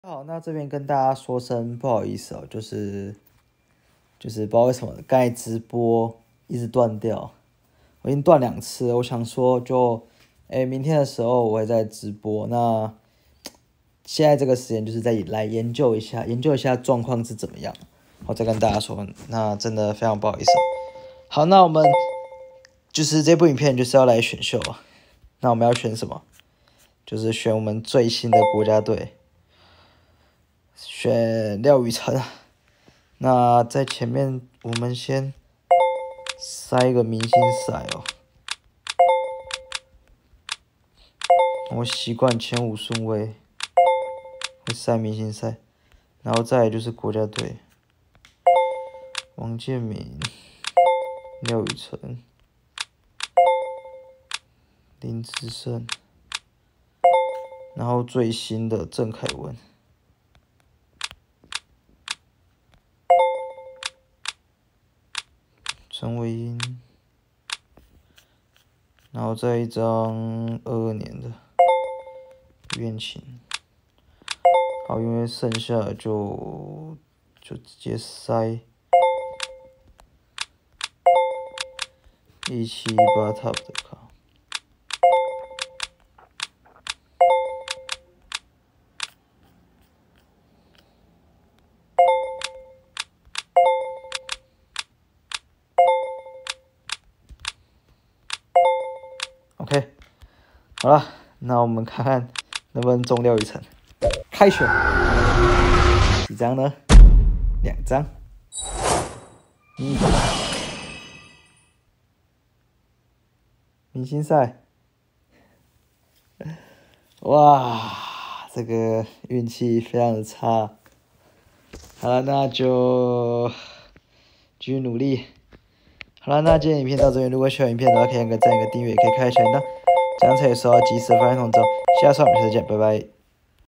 好，那这边跟大家说声不好意思哦，就是不知道为什么刚才直播一直断掉，我已经断2次了。我想说明天的时候我会再直播。那现在这个时间就是再来研究一下状况是怎么样，我再跟大家说。那真的非常不好意思。好，那我们就是这部影片就是要来选秀啊。那我们要选什么？就是选我们最新的国家队。选廖宇辰，那在前面我们先塞一个明星赛哦，我习惯前5顺位会塞明星赛，然后再来就是国家队，王建民、廖宇辰、林志胜，然后最新的郑凯文。陈伟英，然后再一张22年的愿情。好，因为剩下的就直接塞178 top 的卡。OK， 好了，那我们看看能不能中廖宇辰。开选，几张呢？2张。明星赛，哇，这个运气非常的差。好了，那就继续努力。好了，那今天影片到这边，如果喜欢影片的话，可以按个赞、一个订阅，也可以开小铃铛，这样才有收到及时的发送通知。下次我们下次见，拜拜。